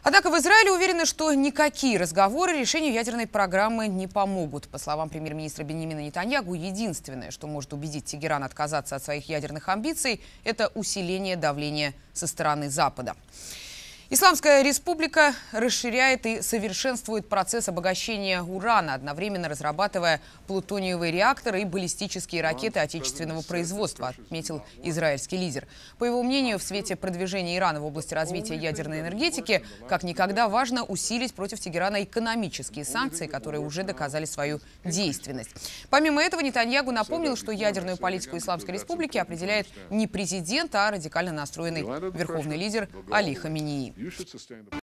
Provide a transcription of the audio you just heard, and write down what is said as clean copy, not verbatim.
Однако в Израиле уверены, что никакие разговоры решению ядерной программы не помогут. По словам премьер-министра Биньямина Нетаньяху, единственное, что может убедить Тегеран отказаться от своих ядерных амбиций, это усиление давления со стороны Запада. Исламская республика расширяет и совершенствует процесс обогащения урана, одновременно разрабатывая плутониевые реакторы и баллистические ракеты отечественного производства, отметил израильский лидер. По его мнению, в свете продвижения Ирана в области развития ядерной энергетики, как никогда важно усилить против Тегерана экономические санкции, которые уже доказали свою действенность. Помимо этого, Нетаньяху напомнил, что ядерную политику Исламской республики определяет не президент, а радикально настроенный верховный лидер Али Хаменеи.